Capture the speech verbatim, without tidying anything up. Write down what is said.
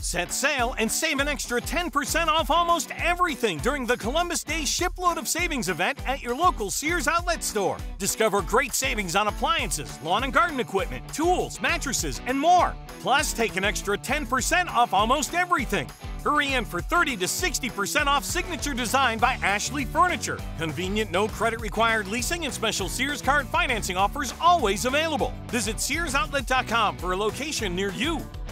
Set sail and save an extra ten percent off almost everything during the Columbus Day Shipload of Savings event at your local Sears outlet store. Discover great savings on appliances, lawn and garden equipment, tools, mattresses, and more. Plus, take an extra ten percent off almost everything. Hurry in for thirty to sixty percent off Signature Design by Ashley Furniture. Convenient, no credit required leasing and special Sears card financing offers always available. Visit Sears Outlet dot com for a location near you.